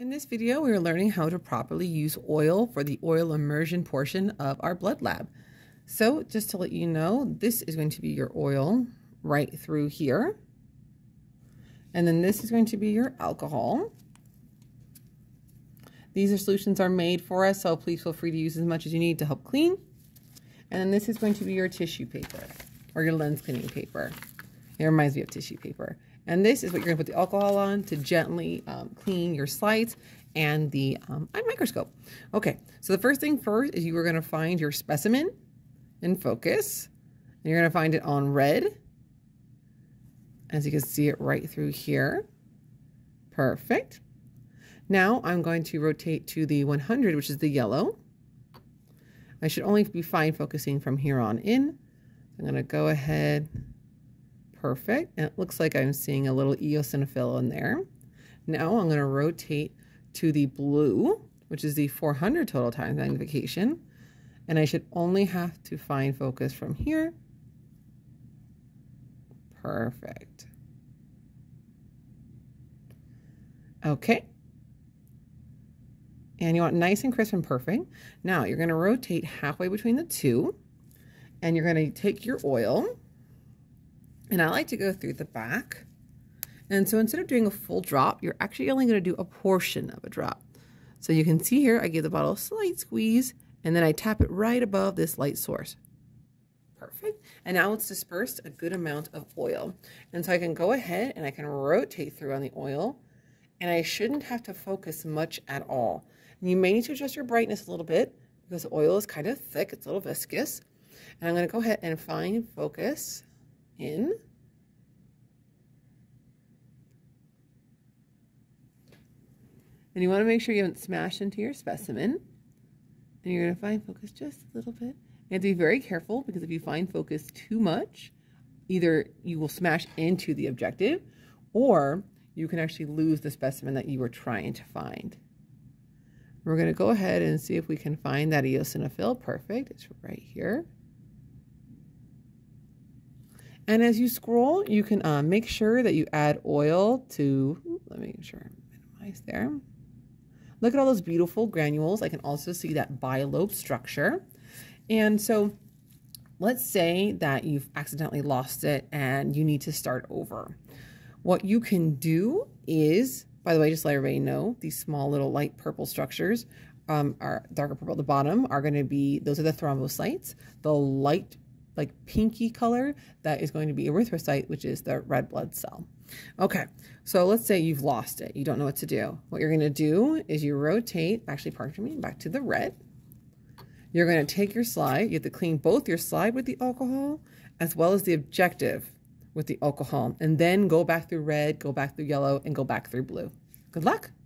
In this video, we are learning how to properly use oil for the oil immersion portion of our blood lab. So just to let you know, this is going to be your oil right through here. And then this is going to be your alcohol. These solutions are made for us, so please feel free to use as much as you need to help clean. And then this is going to be your tissue paper or your lens cleaning paper. It reminds me of tissue paper. And this is what you're going to put the alcohol on to gently clean your slides and the microscope. Okay, so the first thing first is you are going to find your specimen in focus. And you're going to find it on red. As you can see it right through here. Perfect. Now I'm going to rotate to the 100, which is the yellow. I should only be fine focusing from here on in. I'm going to go ahead. Perfect. And it looks like I'm seeing a little eosinophil in there. Now I'm going to rotate to the blue, which is the 400 total times magnification. And I should only have to find focus from here. Perfect. Okay. And you want nice and crisp and perfect. Now you're going to rotate halfway between the two. And you're going to take your oil. And I like to go through the back. And so instead of doing a full drop, you're actually only going to do a portion of a drop. So you can see here, I give the bottle a slight squeeze, and then I tap it right above this light source. Perfect. And now it's dispersed a good amount of oil. And so I can go ahead and I can rotate through on the oil, and I shouldn't have to focus much at all. And you may need to adjust your brightness a little bit because the oil is kind of thick, it's a little viscous. And I'm going to go ahead and find focus in. And you want to make sure you haven't smashed into your specimen. And you're going to find focus just a little bit. You have to be very careful because if you find focus too much, either you will smash into the objective or you can actually lose the specimen that you were trying to find. We're going to go ahead and see if we can find that eosinophil. Perfect. It's right here. And as you scroll, you can make sure that you add oil to, let me make sure I minimize there. Look at all those beautiful granules. I can also see that bilobe structure. And so let's say that you've accidentally lost it and you need to start over. What you can do is, by the way, just let everybody know, these small little light purple structures are darker purple at the bottom are going to be, those are the thrombocytes. The light like pinky color, that is going to be erythrocyte, which is the red blood cell. Okay, so let's say you've lost it. You don't know what to do. What you're going to do is you rotate, actually pardon me, back to the red. You're going to take your slide. You have to clean both your slide with the alcohol as well as the objective with the alcohol, and then go back through red, go back through yellow, and go back through blue. Good luck.